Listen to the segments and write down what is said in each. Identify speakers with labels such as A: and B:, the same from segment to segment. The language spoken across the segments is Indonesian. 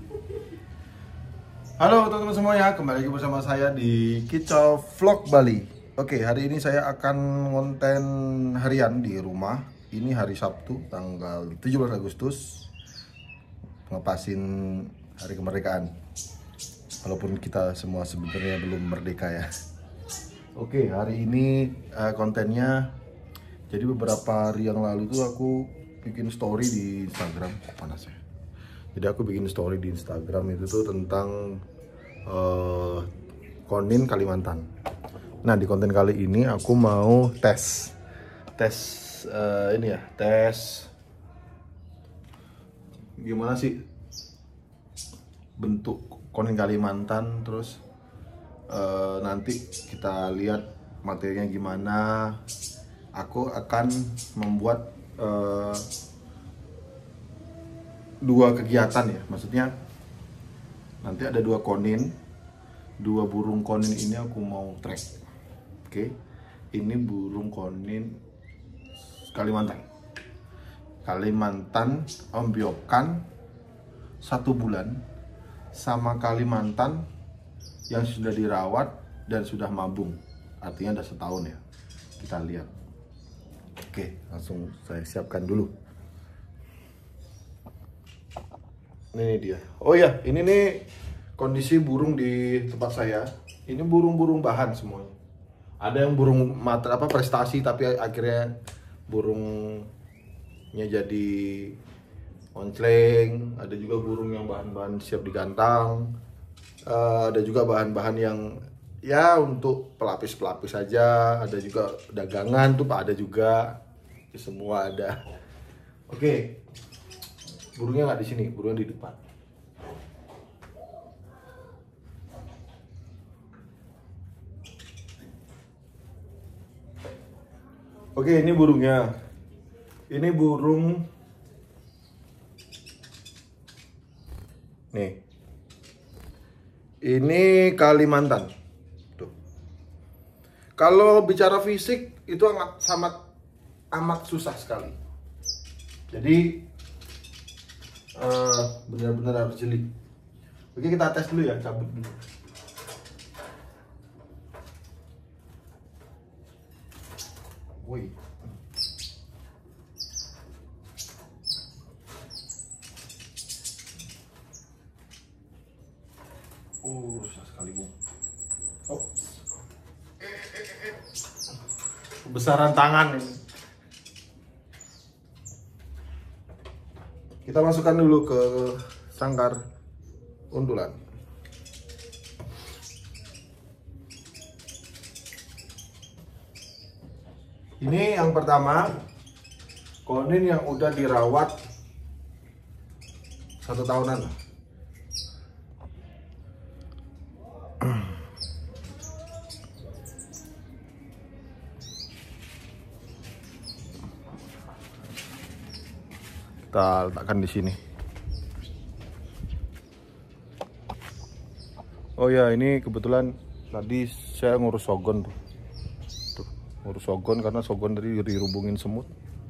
A: Halo teman-teman semuanya, kembali lagi bersama saya di Kicau Vlog Bali. Oke, hari ini saya akan konten harian di rumah. Ini hari Sabtu, tanggal 17 Agustus. Ngepasin hari kemerdekaan. Walaupun kita semua sebenarnya belum merdeka ya. Oke, hari ini kontennya. Jadi beberapa hari yang lalu tuh aku bikin story di Instagram. Panas ya. Jadi aku bikin story di Instagram itu tuh tentang Konin Kalimantan. Nah, di konten kali ini aku mau tes ini ya, tes gimana sih bentuk Konin Kalimantan. Terus nanti kita lihat materinya gimana. Aku akan membuat dua kegiatan ya, maksudnya nanti ada dua burung konin ini aku mau track. Oke, ini burung konin Kalimantan ombyokan 1 bulan sama Kalimantan yang sudah dirawat dan sudah mabung, artinya udah setahun ya. Kita lihat. Oke, langsung saya siapkan dulu. Ini dia. Oh ya, ini nih kondisi burung di tempat saya. Ini burung-burung bahan semuanya. Ada yang burung prestasi tapi akhirnya burungnya jadi oncleng. Ada juga burung yang bahan-bahan siap digantang. Ada juga bahan-bahan yang ya untuk pelapis-pelapis saja. Ada juga dagangan tuh ada juga. Semua ada. Oke. Burungnya nggak di sini, burungnya di depan. Oke, ini burungnya. Ini burung. Nih. Ini Kalimantan. Tuh. Kalau bicara fisik itu amat susah sekali. Jadi benar-benar harus jeli. Oke, kita tes dulu ya, cabut dulu. Woi. Susah sekali bu. Oh. Kebesaran tangan ini. Kita masukkan dulu ke sangkar undulan. Ini yang pertama, konin yang udah dirawat 1 tahunan. Kita letakkan di sini. Oh ya, ini kebetulan tadi saya ngurus sogon tuh. Ngurus sogon karena sogon tadi dirubungin semut.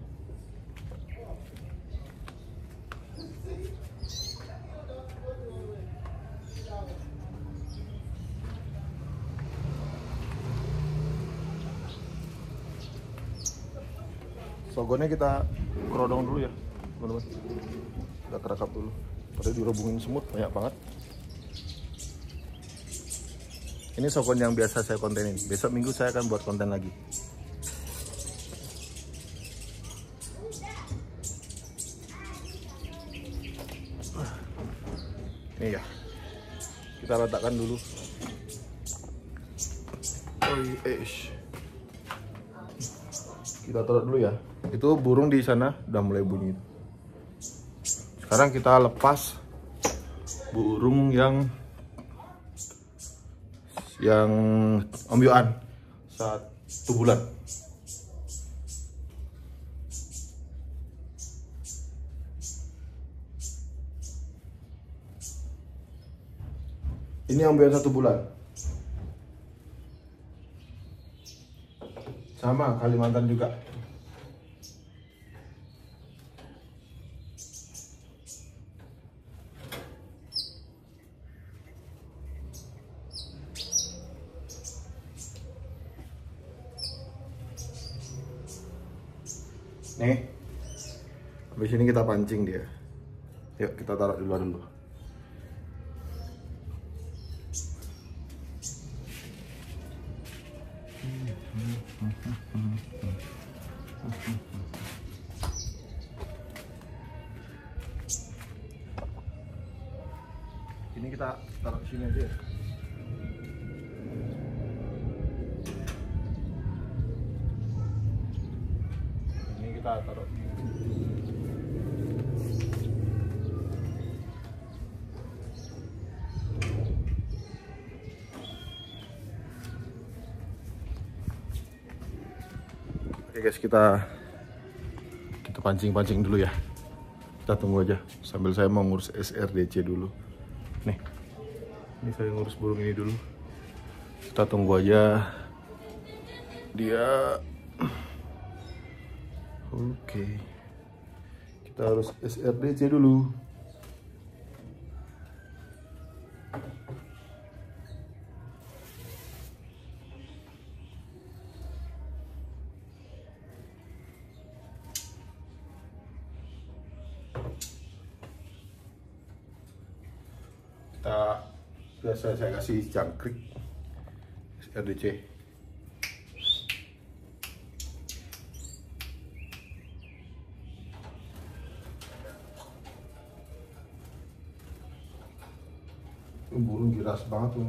A: Sogonnya kita kerodong dulu ya, teman-teman. Kita kerekap dulu. Tadi dirubungin semut banyak banget. Ini sogon yang biasa saya kontenin. Besok minggu saya akan buat konten lagi. Ini ya. Kita letakkan dulu. Kita taruh dulu ya. Itu burung di sana udah mulai bunyi. Sekarang kita lepas burung yang ombyokan 1 bulan. Ini ombyokan 1 bulan. Sama Kalimantan juga. Nih, habis ini kita pancing dia. Yuk kita taruh di luar dulu. Ini kita taruh di sini aja ya. Ini kita taruh. Oke guys, kita pancing dulu ya. Kita tunggu aja sambil saya mau ngurus SRDC dulu. Nih, ini saya ngurus burung ini dulu. Kita tunggu aja dia. Oke, kita harus SRDC dulu. Biasa saya kasih jangkrik SRDC. Burung giras banget tuh.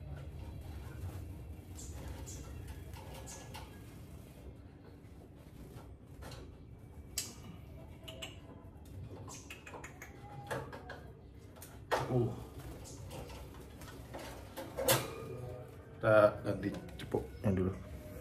A: Kita ganti cepuknya dulu.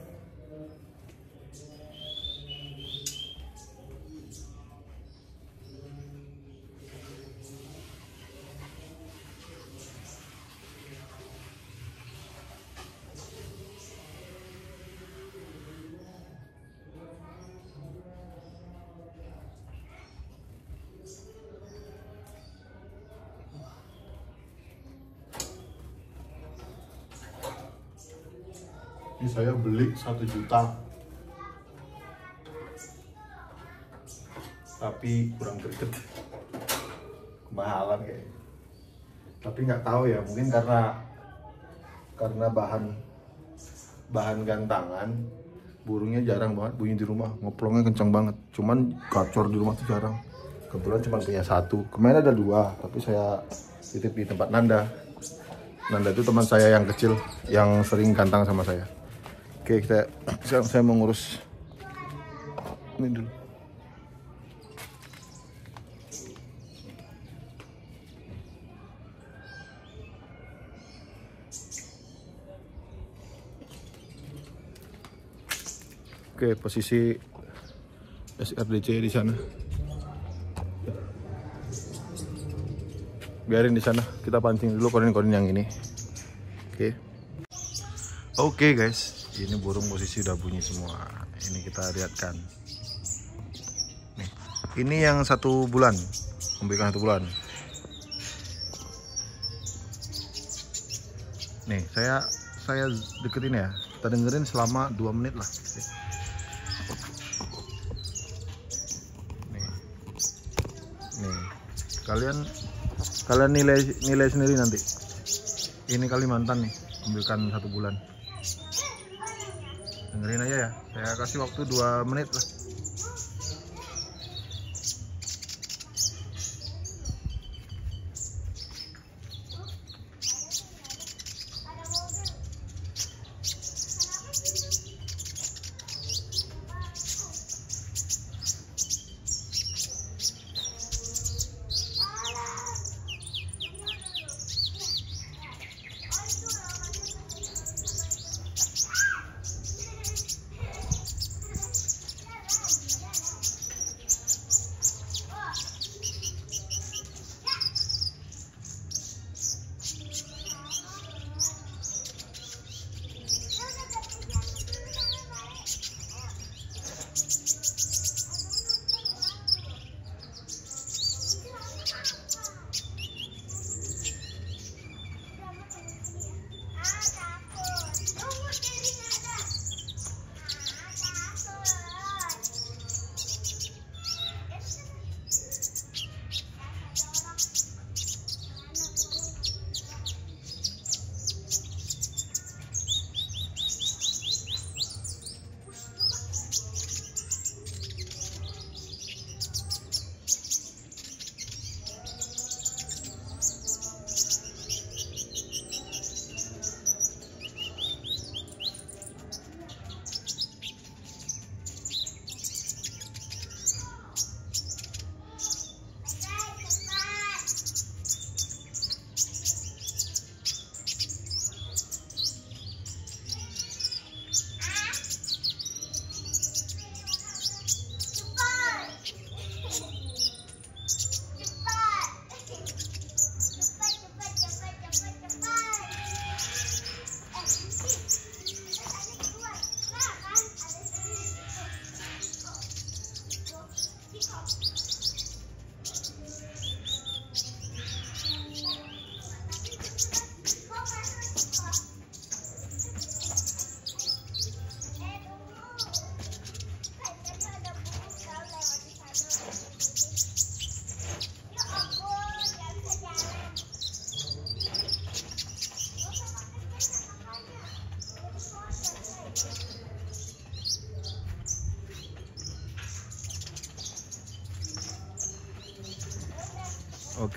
A: Ini saya beli 1 juta, tapi kurang greget, kemahalan kayaknya. Tapi nggak tahu ya, mungkin karena bahan gantangan, burungnya jarang banget bunyi di rumah, ngoplongnya kencang banget. Cuman gacor di rumah tuh jarang. Kebetulan cuma punya 1. Kemarin ada 2, tapi saya titip di tempat Nanda. Nanda itu teman saya yang kecil, yang sering gantang sama saya. Oke, sekarang saya mau ngurus ini dulu. Oke, posisi SRDC di sana. Biarin di sana. Kita pancing dulu korin-korin yang ini. Oke. Oke guys, ini burung posisi udah bunyi semua. Ini kita lihatkan. Nih, ini yang 1 bulan, memberikan 1 bulan. Nih, saya deketin ya. Kita dengerin selama 2 menit lah. Nih, kalian nilai sendiri nanti. Ini Kalimantan nih, ambilkan 1 bulan. Dengerin aja ya, saya kasih waktu 2 menit lah.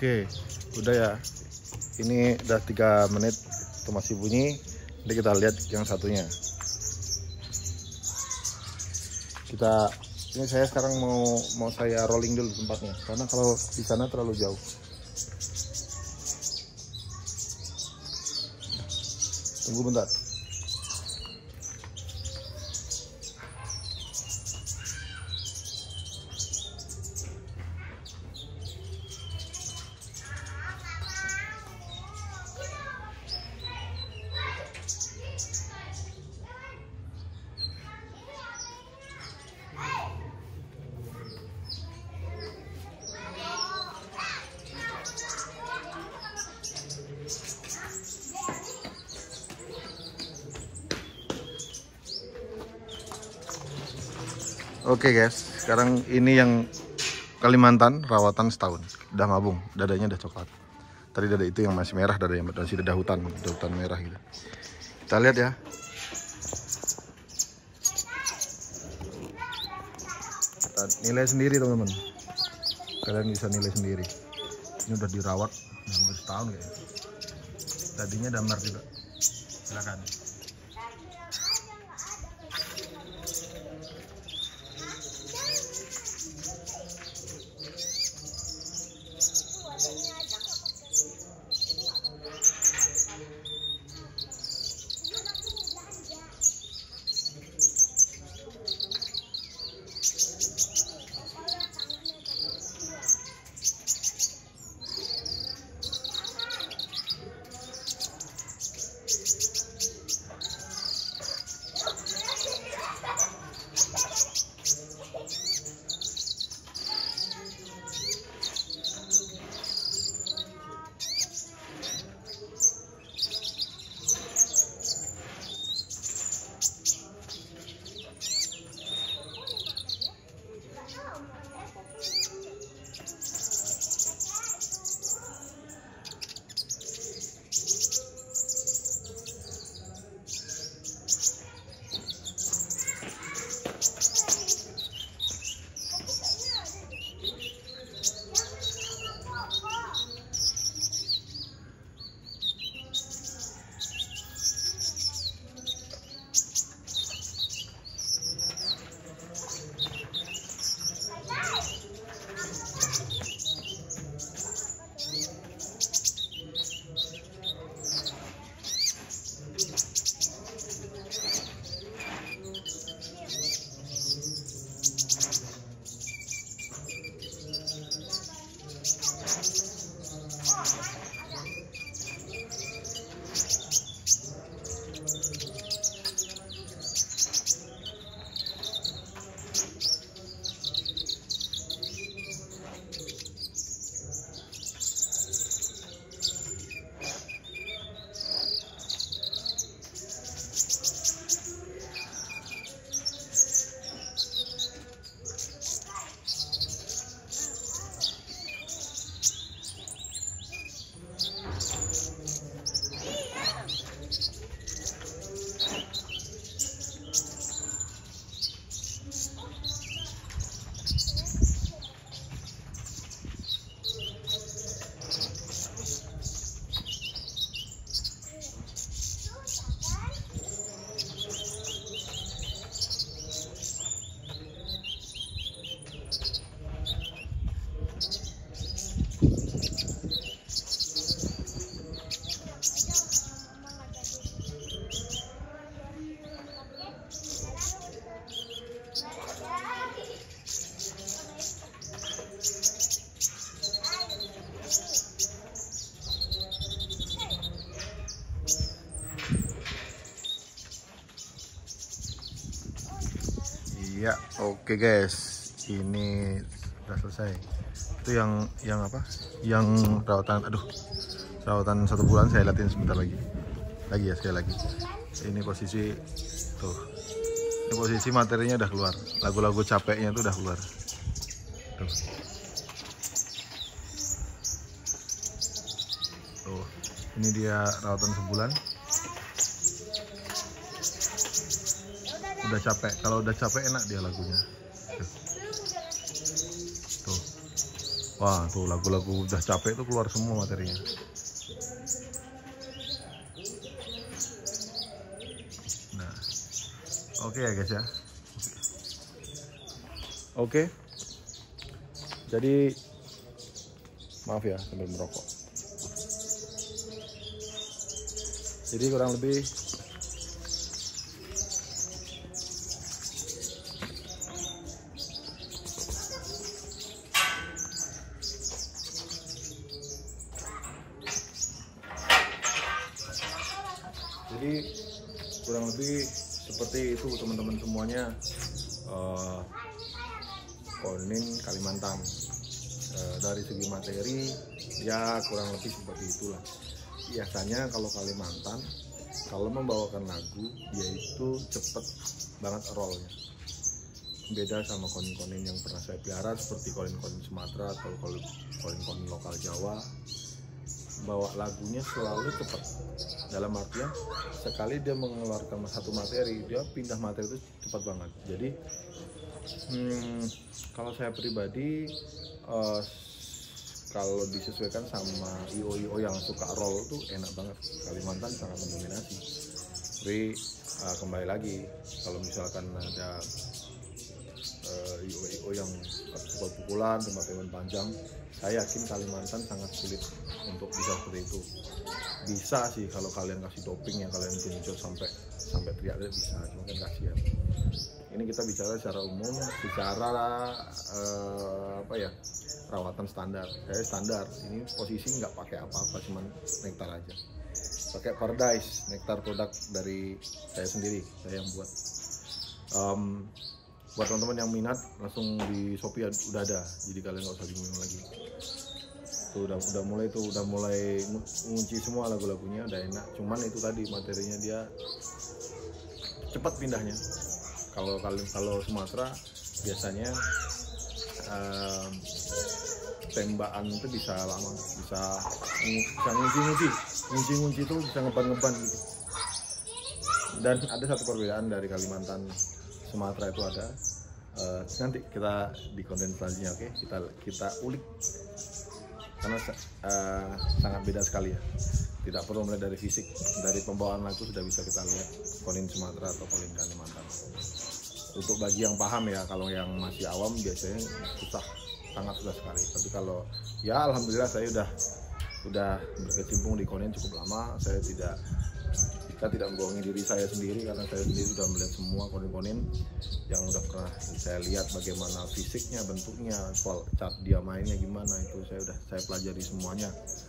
A: Oke, udah ya. Ini udah 3 menit itu masih bunyi. Nanti kita lihat yang satunya. Ini saya sekarang mau saya rolling dulu tempatnya, karena kalau di sana terlalu jauh. Tunggu bentar. Oke guys, sekarang ini yang Kalimantan, rawatan setahun, udah mabung, dadanya udah coklat. Tadi dada itu yang masih merah, dada yang masih dada hutan merah gitu. Kita lihat ya. Kita nilai sendiri teman-teman. Kalian bisa nilai sendiri. Ini udah dirawat hampir setahun kayaknya. Tadinya damar juga. Silakan. Ya, oke guys, ini sudah selesai. Itu yang apa? Yang rawatan 1 bulan. Saya liatin sebentar lagi ya, sekali lagi. Ini posisi tuh. Ini posisi materinya udah keluar. Lagu-lagu capeknya tuh udah keluar. Tuh. Tuh. Ini dia rawatan sebulan. Udah capek, kalau udah capek enak dia lagunya. Tuh. Wah, tuh lagu-lagu udah capek tuh keluar semua materinya. Nah, oke ya guys ya. Oke. Jadi maaf ya sambil merokok. Jadi kurang lebih seperti itu teman-teman semuanya. Konin Kalimantan dari segi materi ya kurang lebih seperti itulah. Biasanya kalau Kalimantan kalau membawakan lagu yaitu cepet banget rollnya, beda sama konin-konin yang pernah saya pelihara seperti konin-konin Sumatera atau konin-konin lokal Jawa. Bawa lagunya selalu cepat, dalam artian sekali dia mengeluarkan satu materi dia pindah materi itu cepat banget. Jadi kalau saya pribadi kalau disesuaikan sama IO yang suka roll tuh enak banget. Kalimantan sangat mendominasi. Tapi kembali lagi kalau misalkan ada IO yang pukul-pukulan, tembakan panjang, saya yakin Kalimantan sangat sulit untuk bisa seperti itu. Bisa sih kalau kalian kasih doping yang kalian tunjuk sampai teriak-teriak bisa, cuma kan kasihan. Ini kita bicara secara umum, secara rawatan standar. Saya standar, ini posisi nggak pakai apa-apa, cuman nektar aja. Pakai Paradise, nektar produk dari saya sendiri, saya yang buat. Buat teman-teman yang minat langsung di Shopee udah ada, jadi kalian nggak usah bingung lagi. Tuh udah mulai ngunci semua lagu-lagunya, udah enak. Cuman itu tadi materinya dia cepat pindahnya. Kalau Sumatera biasanya tembakan itu bisa lama, bisa ngunci itu bisa ngeban gitu. Dan ada satu perbedaan dari Kalimantan Sumatera itu ada. Nanti kita di konten selanjutnya, oke? Kita ulik karena sangat beda sekali ya. Tidak perlu melihat dari fisik, dari pembawaan lagu sudah bisa kita lihat konin Sumatera atau konin Kalimantan. Untuk bagi yang paham ya, kalau yang masih awam biasanya sangat susah sekali. Tapi kalau ya alhamdulillah saya udah berkecimpung di konin cukup lama. Saya tidak membohongi diri saya sendiri karena saya sendiri sudah melihat semua konin-konin yang udah pernah saya lihat bagaimana fisiknya, bentuknya, cat dia mainnya gimana, itu saya pelajari semuanya.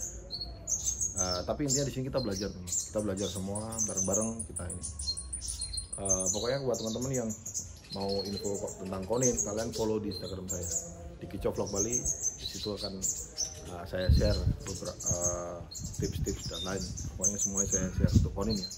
A: Tapi intinya di sini kita belajar semua bareng-bareng kita ini. Pokoknya buat teman-teman yang mau info tentang konin, kalian follow di Instagram saya di Kicau Vlog Bali. Di situ akan saya share beberapa tips-tips dan lain. Pokoknya semuanya saya share untuk konin ya.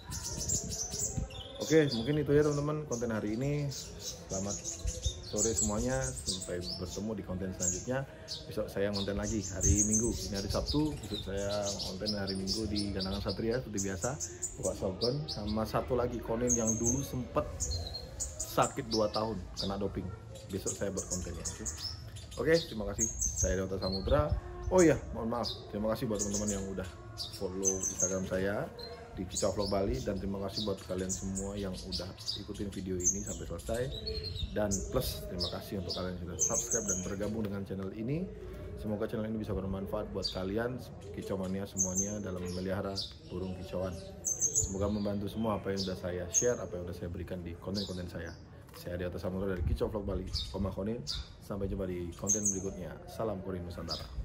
A: Oke, mungkin itu ya teman-teman konten hari ini. Selamat sore semuanya, sampai bertemu di konten selanjutnya. Besok saya konten lagi hari Minggu, ini hari Sabtu. Besok saya konten hari Minggu di Gandangan Satria seperti biasa, buka shotgun. Sama satu lagi konin yang dulu sempet sakit 2 tahun kena doping. Besok saya berkonten ya. Oke, terima kasih. Saya Dauta Samudra. Oh iya, mohon maaf. Terima kasih buat teman-teman yang udah follow Instagram saya di Kicau Vlog Bali, dan terima kasih buat kalian semua yang udah ikutin video ini sampai selesai. Dan plus terima kasih untuk kalian yang sudah subscribe dan bergabung dengan channel ini. Semoga channel ini bisa bermanfaat buat kalian kicau mania semuanya dalam memelihara burung kicauan. Semoga membantu semua apa yang sudah saya share, apa yang sudah saya berikan di konten-konten saya. Saya Dauta Samudra dari Kicau Vlog Bali, Konin. Sampai jumpa di konten berikutnya. Salam Konin Nusantara.